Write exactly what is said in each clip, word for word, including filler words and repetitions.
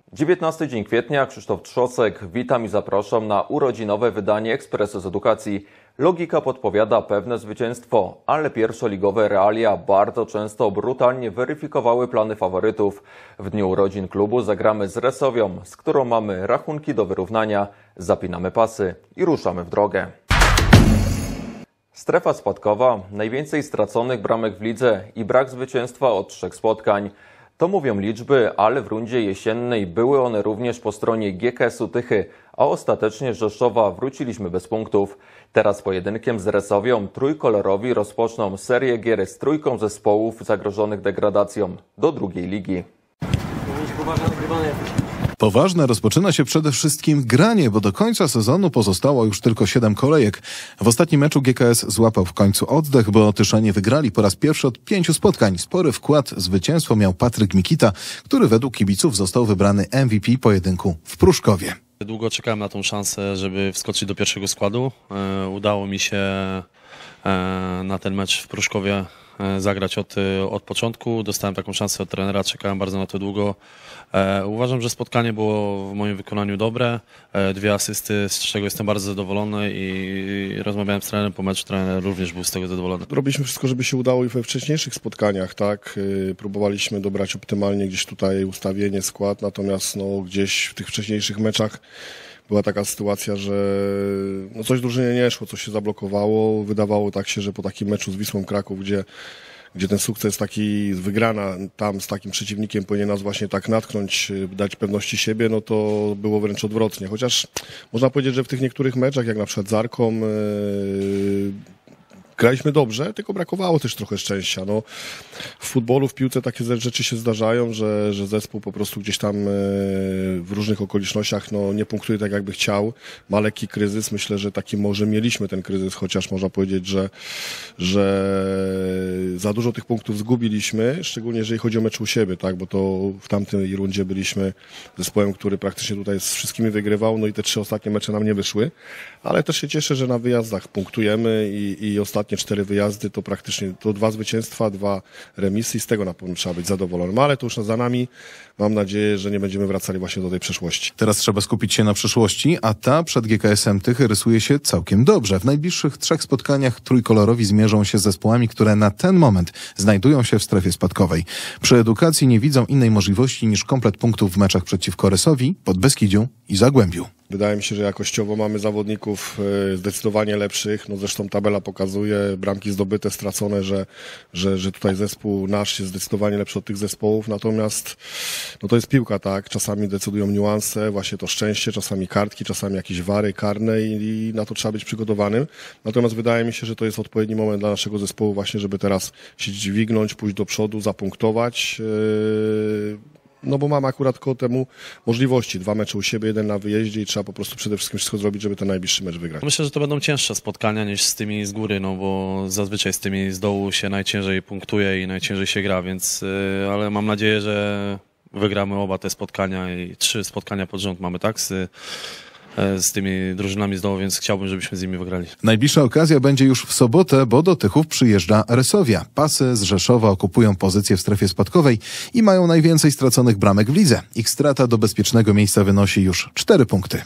dziewiętnasty dzień kwietnia, Krzysztof Trzosek, witam i zapraszam na urodzinowe wydanie Ekspresu z Edukacji. Logika podpowiada pewne zwycięstwo, ale pierwszoligowe realia bardzo często brutalnie weryfikowały plany faworytów. W dniu urodzin klubu zagramy z Resowią, z którą mamy rachunki do wyrównania, zapinamy pasy i ruszamy w drogę. Strefa spadkowa, najwięcej straconych bramek w lidze i brak zwycięstwa od trzech spotkań. To mówią liczby, ale w rundzie jesiennej były one również po stronie G K S-u Tychy, a ostatecznie z Rzeszowa wróciliśmy bez punktów. Teraz pojedynkiem z Resowią trójkolorowi rozpoczną serię gier z trójką zespołów zagrożonych degradacją do drugiej ligi. Poważne rozpoczyna się przede wszystkim granie, bo do końca sezonu pozostało już tylko siedem kolejek. W ostatnim meczu G K S złapał w końcu oddech, bo Tyszanie wygrali po raz pierwszy od pięciu spotkań. Spory wkład w zwycięstwo miał Patryk Mikita, który według kibiców został wybrany M V P pojedynku w Pruszkowie. Długo czekałem na tą szansę, żeby wskoczyć do pierwszego składu. E, udało mi się e, na ten mecz w Pruszkowie e, zagrać od, od początku. Dostałem taką szansę od trenera, czekałem bardzo na to długo. E, uważam, że spotkanie było w moim wykonaniu dobre. E, dwie asysty, z czego jestem bardzo zadowolony i rozmawiałem z trenerem po meczu, trener również był z tego zadowolony. Robiliśmy wszystko, żeby się udało i we wcześniejszych spotkaniach, tak? E, próbowaliśmy dobrać optymalnie gdzieś tutaj ustawienie, skład, natomiast no, gdzieś w tych wcześniejszych meczach była taka sytuacja, że no, coś drużynie nie szło, coś się zablokowało. Wydawało tak się, że po takim meczu z Wisłą Kraków, gdzie gdzie ten sukces taki wygrana tam z takim przeciwnikiem powinien nas właśnie tak natknąć, dać pewności siebie, no to było wręcz odwrotnie. Chociaż można powiedzieć, że w tych niektórych meczach, jak na przykład z Arką, yy, graliśmy dobrze, tylko brakowało też trochę szczęścia. No, w futbolu, w piłce takie rzeczy się zdarzają, że, że zespół po prostu gdzieś tam w różnych okolicznościach no, nie punktuje tak, jakby chciał. Ma lekki kryzys. Myślę, że taki może mieliśmy ten kryzys, chociaż można powiedzieć, że, że za dużo tych punktów zgubiliśmy, szczególnie jeżeli chodzi o mecz u siebie, tak, bo to w tamtej rundzie byliśmy zespołem, który praktycznie tutaj z wszystkimi wygrywał, no i te trzy ostatnie mecze nam nie wyszły, ale też się cieszę, że na wyjazdach punktujemy i, i ostatnio cztery wyjazdy to praktycznie to dwa zwycięstwa, dwa remisy i z tego na pewno trzeba być zadowolonym. Ale to już za nami. Mam nadzieję, że nie będziemy wracali właśnie do tej przeszłości. Teraz trzeba skupić się na przyszłości, a ta przed G K S-em Tychy rysuje się całkiem dobrze. W najbliższych trzech spotkaniach trójkolorowi zmierzą się z zespołami, które na ten moment znajdują się w strefie spadkowej. Przy Edukacji nie widzą innej możliwości niż komplet punktów w meczach przeciwko Resowi, Podbeskidziu i Zagłębiu. Wydaje mi się, że jakościowo mamy zawodników zdecydowanie lepszych. No zresztą tabela pokazuje, bramki zdobyte, stracone, że, że, że tutaj zespół nasz jest zdecydowanie lepszy od tych zespołów. Natomiast no to jest piłka, tak? Czasami decydują niuanse, właśnie to szczęście, czasami kartki, czasami jakieś wary karne i, i na to trzeba być przygotowanym. Natomiast wydaje mi się, że to jest odpowiedni moment dla naszego zespołu właśnie, żeby teraz się dźwignąć, pójść do przodu, zapunktować. Yy... No bo mamy akurat koło temu możliwości. Dwa mecze u siebie, jeden na wyjeździe i trzeba po prostu przede wszystkim wszystko zrobić, żeby ten najbliższy mecz wygrać. Myślę, że to będą cięższe spotkania niż z tymi z góry, no bo zazwyczaj z tymi z dołu się najciężej punktuje i najciężej się gra, więc yy, ale mam nadzieję, że wygramy oba te spotkania i trzy spotkania pod rząd mamy, tak? Z, z tymi drużynami z dołu, więc chciałbym, żebyśmy z nimi wygrali. Najbliższa okazja będzie już w sobotę, bo do Tychów przyjeżdża Resowia. Pasy z Rzeszowa okupują pozycję w strefie spadkowej i mają najwięcej straconych bramek w lidze. Ich strata do bezpiecznego miejsca wynosi już cztery punkty.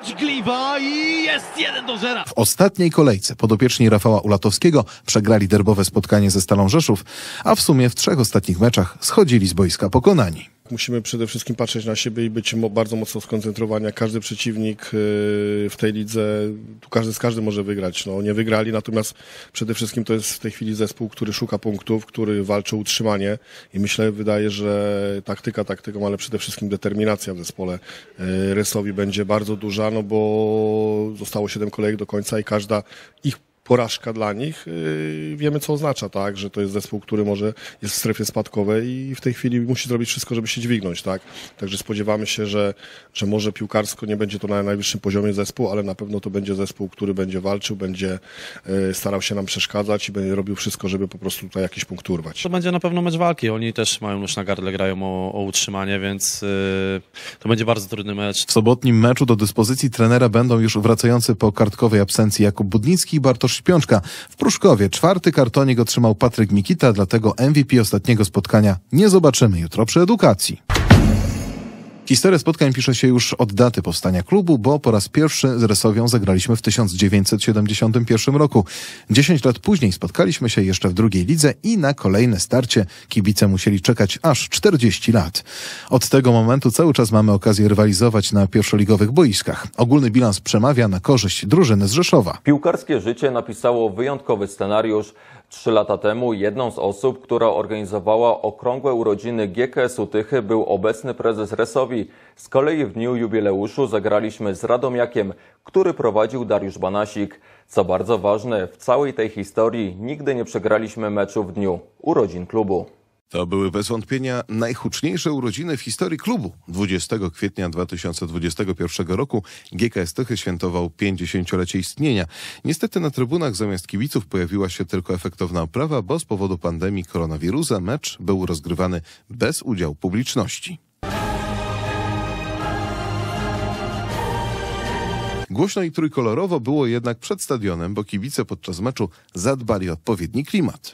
I jest jeden do zera. W ostatniej kolejce podopieczni Rafała Ulatowskiego przegrali derbowe spotkanie ze Stalą Rzeszów, a w sumie w trzech ostatnich meczach schodzili z boiska pokonani. Musimy przede wszystkim patrzeć na siebie i być bardzo mocno skoncentrowani. Jak każdy przeciwnik w tej lidze, tu każdy z każdym może wygrać. No, nie wygrali, natomiast przede wszystkim to jest w tej chwili zespół, który szuka punktów, który walczy o utrzymanie i myślę, wydaje, że taktyka taktyką, ale przede wszystkim determinacja w zespole Resowi będzie bardzo duża, no bo zostało siedem kolejek do końca i każda ich porażka dla nich, yy, wiemy co oznacza, tak, że to jest zespół, który może jest w strefie spadkowej i w tej chwili musi zrobić wszystko, żeby się dźwignąć, tak. Także spodziewamy się, że, że może piłkarsko nie będzie to na najwyższym poziomie zespół, ale na pewno to będzie zespół, który będzie walczył, będzie yy, starał się nam przeszkadzać i będzie robił wszystko, żeby po prostu tutaj jakiś punkt urwać. To będzie na pewno mecz walki. Oni też mają nóż na gardle, grają o, o utrzymanie, więc yy, to będzie bardzo trudny mecz. W sobotnim meczu do dyspozycji trenera będą już wracający po kartkowej absencji Jakub Budnicki i Bartosz Śpiączka. W Pruszkowie czwarty kartonik otrzymał Patryk Mikita, dlatego M V P ostatniego spotkania nie zobaczymy jutro przy Edukacji. Historia spotkań pisze się już od daty powstania klubu, bo po raz pierwszy z Resowią zagraliśmy w tysiąc dziewięćset siedemdziesiątym pierwszym roku. Dziesięć lat później spotkaliśmy się jeszcze w drugiej lidze i na kolejne starcie kibice musieli czekać aż czterdzieści lat. Od tego momentu cały czas mamy okazję rywalizować na pierwszoligowych boiskach. Ogólny bilans przemawia na korzyść drużyny z Rzeszowa. Piłkarskie życie napisało wyjątkowy scenariusz. Trzy lata temu jedną z osób, która organizowała okrągłe urodziny G K S-u Tychy, był obecny prezes Resowi. Z kolei w dniu jubileuszu zagraliśmy z Radomiakiem, który prowadził Dariusz Banasik. Co bardzo ważne, w całej tej historii nigdy nie przegraliśmy meczu w dniu urodzin klubu. To były bez wątpienia najhuczniejsze urodziny w historii klubu. dwudziestego kwietnia dwa tysiące dwudziestego pierwszego roku G K S Tychy świętował pięćdziesięciolecie istnienia. Niestety na trybunach zamiast kibiców pojawiła się tylko efektowna oprawa, bo z powodu pandemii koronawirusa mecz był rozgrywany bez udziału publiczności. Głośno i trójkolorowo było jednak przed stadionem, bo kibice podczas meczu zadbali o odpowiedni klimat.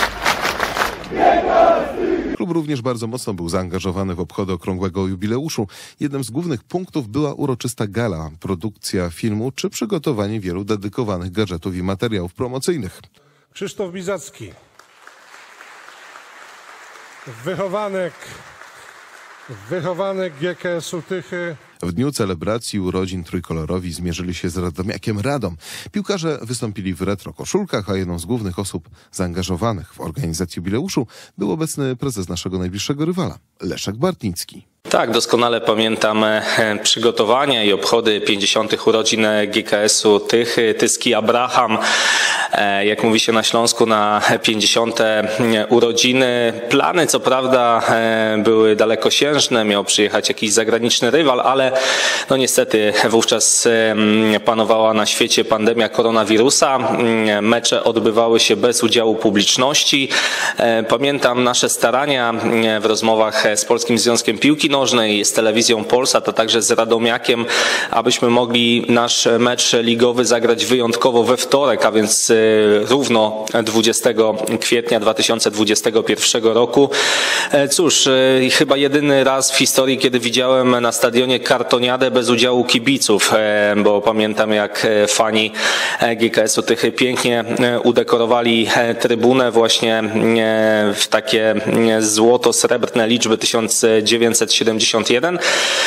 Klub również bardzo mocno był zaangażowany w obchody okrągłego jubileuszu. Jednym z głównych punktów była uroczysta gala, produkcja filmu czy przygotowanie wielu dedykowanych gadżetów i materiałów promocyjnych. Krzysztof Bizacki, wychowanek, wychowanek G K S-u Tychy. W dniu celebracji urodzin trójkolorowi zmierzyli się z Radomiakiem Radom. Piłkarze wystąpili w retro koszulkach, a jedną z głównych osób zaangażowanych w organizację jubileuszu był obecny prezes naszego najbliższego rywala, Leszek Bartnicki. Tak, doskonale pamiętam przygotowania i obchody pięćdziesiątych urodzin G K S-u Tychy, Tyski Abraham, jak mówi się na Śląsku, na pięćdziesiąte urodziny. Plany co prawda były dalekosiężne, miał przyjechać jakiś zagraniczny rywal, ale no niestety wówczas panowała na świecie pandemia koronawirusa. Mecze odbywały się bez udziału publiczności. Pamiętam nasze starania w rozmowach z Polskim Związkiem Piłki Nożnej, z Telewizją Polsat, a także z Radomiakiem, abyśmy mogli nasz mecz ligowy zagrać wyjątkowo we wtorek, a więc równo dwudziestego kwietnia dwa tysiące dwudziestego pierwszego roku. Cóż, chyba jedyny raz w historii, kiedy widziałem na stadionie kartoniadę bez udziału kibiców, bo pamiętam, jak fani G K S-u Tychy pięknie udekorowali trybunę właśnie w takie złoto-srebrne liczby tysiąc dziewięćset siedemdziesiąt jeden.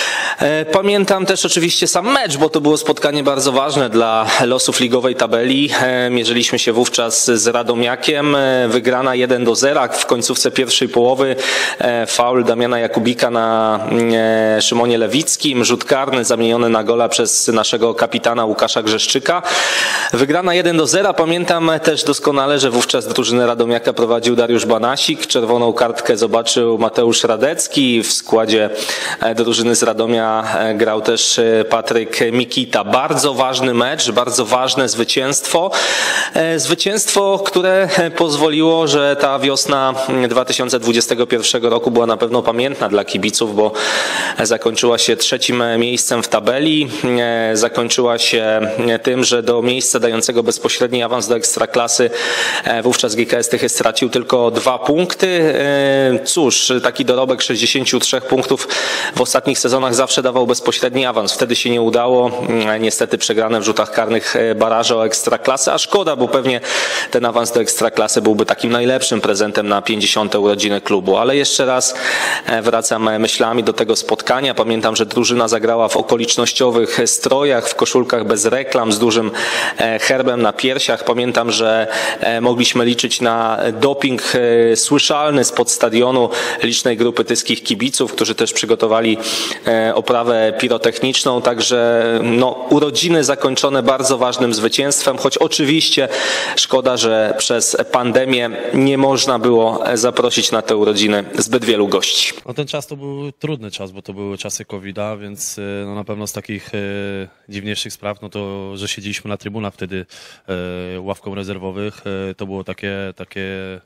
Pamiętam też oczywiście sam mecz, bo to było spotkanie bardzo ważne dla losów ligowej tabeli. Mierzyliśmy się wówczas z Radomiakiem. Wygrana jeden do zera w końcówce pierwszej połowy. Faul Damiana Jakubika na Szymonie Lewickim. Rzut karny zamieniony na gola przez naszego kapitana Łukasza Grzeszczyka. Wygrana jeden do zera. Pamiętam też doskonale, że wówczas drużynę Radomiaka prowadził Dariusz Banasik. Czerwoną kartkę zobaczył Mateusz Radecki. W składzie drużyny z Radomia grał też Patryk Mikita. Bardzo ważny mecz, bardzo ważne zwycięstwo. Zwycięstwo, które pozwoliło, że ta wiosna dwa tysiące dwudziestego pierwszego roku była na pewno pamiętna dla kibiców, bo zakończyła się trzecim miejscem w tabeli. Zakończyła się tym, że do miejsca dającego bezpośredni awans do Ekstraklasy wówczas G K S Tychy stracił tylko dwa punkty. Cóż, taki dorobek sześćdziesięciu trzech punktów w ostatnich sezonach zawsze dawał bezpośredni awans. Wtedy się nie udało. Niestety przegrane w rzutach karnych baraże o Ekstraklasę, a szkoda, bo pewnie ten awans do Ekstraklasy byłby takim najlepszym prezentem na pięćdziesiąte urodziny klubu. Ale jeszcze raz wracam myślami do tego spotkania. Pamiętam, że drużyna zagrała w okolicznościowych strojach, w koszulkach bez reklam, z dużym herbem na piersiach. Pamiętam, że mogliśmy liczyć na doping słyszalny spod stadionu licznej grupy tyskich kibiców, którzy też przygotowali oprawę pirotechniczną. Także no, urodziny zakończone bardzo ważnym zwycięstwem, choć oczywiście szkoda, że przez pandemię nie można było zaprosić na te urodziny zbyt wielu gości. No, ten czas to był trudny czas, bo to były czasy kowida, więc no, na pewno z takich e, dziwniejszych spraw, no to, że siedzieliśmy na trybunach wtedy e, ławką rezerwowych, e, to było takie, takie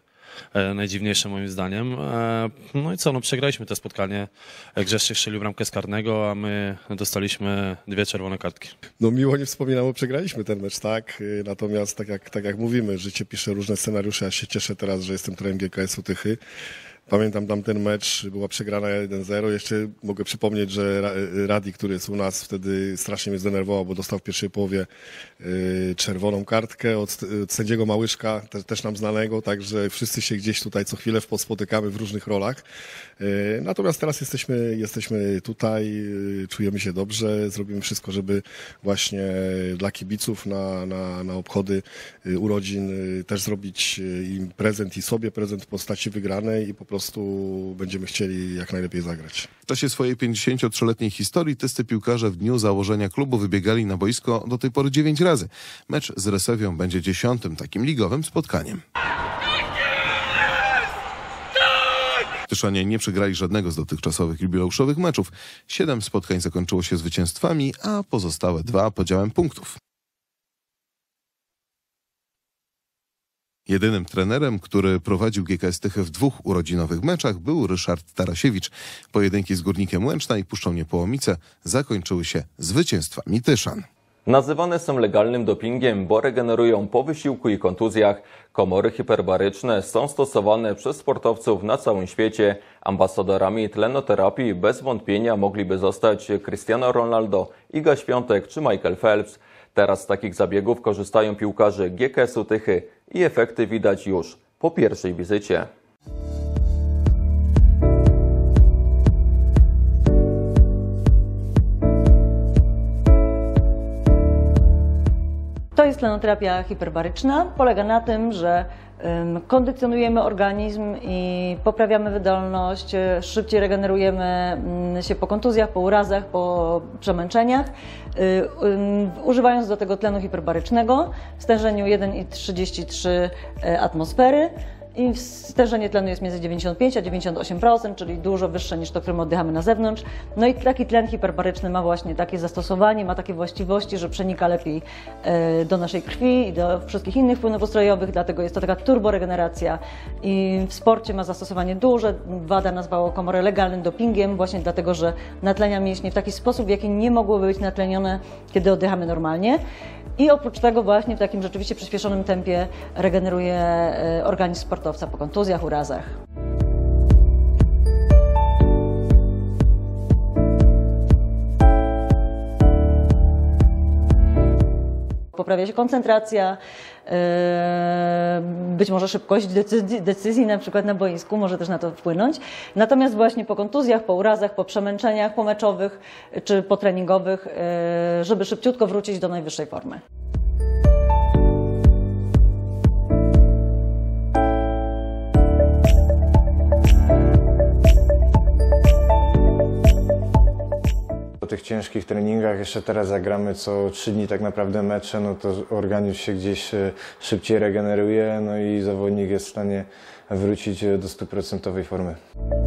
e, najdziwniejsze moim zdaniem. E, no i co, no przegraliśmy to spotkanie. Grzeszczyk strzelił bramkę z karnego, a my dostaliśmy dwie czerwone kartki. No miło nie wspominam, bo przegraliśmy ten mecz, tak? Natomiast tak jak, tak jak mówimy, życie pisze różne scenariusze. Ja się cieszę teraz, że jestem trenerem G K S-u Tychy. Pamiętam tamten mecz, była przegrana jeden zero. Jeszcze mogę przypomnieć, że Radi, który jest u nas, wtedy strasznie mnie zdenerwował, bo dostał w pierwszej połowie y, czerwoną kartkę od, od sędziego Małyszka, te, też nam znanego, także wszyscy się gdzieś tutaj co chwilę spotykamy w różnych rolach. Y, natomiast teraz jesteśmy, jesteśmy tutaj, y, czujemy się dobrze, zrobimy wszystko, żeby właśnie dla kibiców na, na, na obchody y, urodzin y, też zrobić im prezent i sobie prezent w postaci wygranej i po prostu będziemy chcieli jak najlepiej zagrać. W czasie swojej pięćdziesięciotrzyletniej historii tyscy piłkarze w dniu założenia klubu wybiegali na boisko do tej pory dziewięć razy. Mecz z Resewią będzie dziesiątym takim ligowym spotkaniem. Tyszanie nie przegrali żadnego z dotychczasowych jubileuszowych meczów. Siedem spotkań zakończyło się zwycięstwami, a pozostałe dwa podziałem punktów. Jedynym trenerem, który prowadził G K S Tychy w dwóch urodzinowych meczach, był Ryszard Tarasiewicz. Pojedynki z Górnikiem Łęczna i Puszczą Niepołomice zakończyły się zwycięstwami Tyszan. Nazywane są legalnym dopingiem, bo regenerują po wysiłku i kontuzjach. Komory hiperbaryczne są stosowane przez sportowców na całym świecie. Ambasadorami tlenoterapii bez wątpienia mogliby zostać Cristiano Ronaldo, Iga Świątek czy Michael Phelps. Teraz z takich zabiegów korzystają piłkarze G K S-u Tychy i efekty widać już po pierwszej wizycie. To jest tlenoterapia hiperbaryczna. Polega na tym, że kondycjonujemy organizm i poprawiamy wydolność, szybciej regenerujemy się po kontuzjach, po urazach, po przemęczeniach, używając do tego tlenu hiperbarycznego w stężeniu jeden przecinek trzydzieści trzy atmosfery. I stężenie tlenu jest między dziewięćdziesiąt pięć a dziewięćdziesiąt osiem procent, czyli dużo wyższe niż to, którym oddychamy na zewnątrz. No i taki tlen hiperbaryczny ma właśnie takie zastosowanie, ma takie właściwości, że przenika lepiej do naszej krwi i do wszystkich innych płynów ustrojowych, dlatego jest to taka turboregeneracja i w sporcie ma zastosowanie duże. WADA nazwało komorę legalnym dopingiem, właśnie dlatego, że natlenia mięśnie w taki sposób, w jaki nie mogłyby być natlenione, kiedy oddychamy normalnie. I oprócz tego właśnie w takim rzeczywiście przyspieszonym tempie regeneruje organizm sportowca po kontuzjach, urazach. Poprawia się koncentracja, być może szybkość decyzji, decyzji na przykład na boisku może też na to wpłynąć. Natomiast właśnie po kontuzjach, po urazach, po przemęczeniach pomeczowych czy potreningowych, żeby szybciutko wrócić do najwyższej formy. Po tych ciężkich treningach, jeszcze teraz zagramy co trzy dni tak naprawdę mecze, no to organizm się gdzieś szybciej regeneruje, no i zawodnik jest w stanie wrócić do stuprocentowej formy.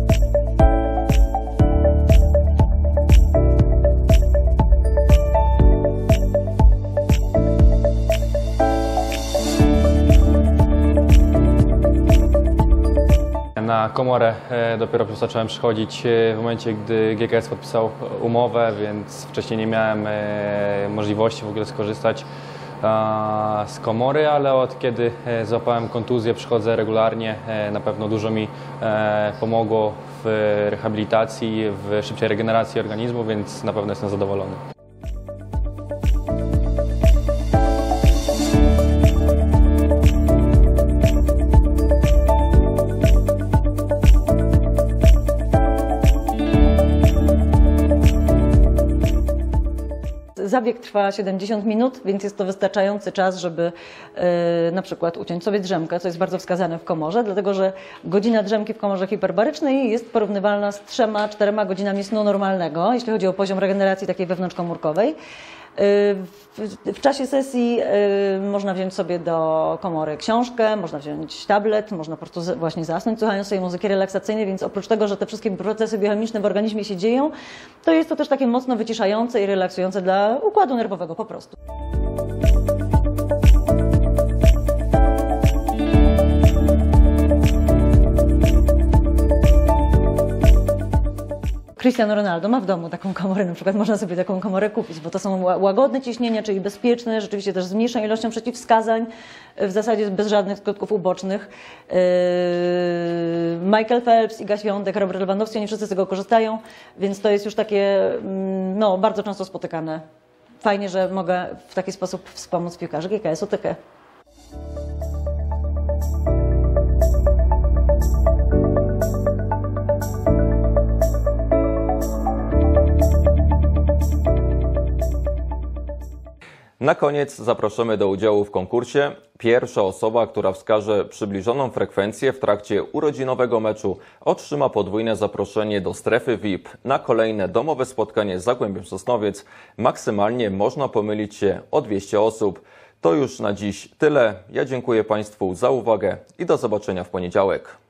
Na komorę dopiero zacząłem przychodzić w momencie, gdy G K S podpisał umowę, więc wcześniej nie miałem możliwości w ogóle skorzystać z komory, ale od kiedy złapałem kontuzję, przychodzę regularnie. Na pewno dużo mi pomogło w rehabilitacji, w szybciej regeneracji organizmu, więc na pewno jestem zadowolony. Zabieg trwa siedemdziesiąt minut, więc jest to wystarczający czas, żeby yy, na przykład uciąć sobie drzemkę, co jest bardzo wskazane w komorze, dlatego że godzina drzemki w komorze hiperbarycznej jest porównywalna z trzema, czterema godzinami snu normalnego, jeśli chodzi o poziom regeneracji takiej wewnątrzkomórkowej. W, w czasie sesji y, można wziąć sobie do komory książkę, można wziąć tablet, można po prostu właśnie zasnąć, słuchając sobie muzyki relaksacyjnej, więc oprócz tego, że te wszystkie procesy biochemiczne w organizmie się dzieją, to jest to też takie mocno wyciszające i relaksujące dla układu nerwowego po prostu. Cristiano Ronaldo ma w domu taką komorę, na przykład można sobie taką komorę kupić, bo to są łagodne ciśnienia, czyli bezpieczne, rzeczywiście też z mniejszą ilością przeciwwskazań, w zasadzie bez żadnych skutków ubocznych. Yy, Michael Phelps, Iga Świątek, Robert Lewandowski, oni wszyscy z tego korzystają, więc to jest już takie no, bardzo często spotykane. Fajnie, że mogę w taki sposób wspomóc piłkarzy G K S-u Tychy. Na koniec zapraszamy do udziału w konkursie. Pierwsza osoba, która wskaże przybliżoną frekwencję w trakcie urodzinowego meczu, otrzyma podwójne zaproszenie do strefy V I P na kolejne domowe spotkanie z Zagłębiem Sosnowiec. Maksymalnie można pomylić się o dwieście osób. To już na dziś tyle. Ja dziękuję Państwu za uwagę i do zobaczenia w poniedziałek.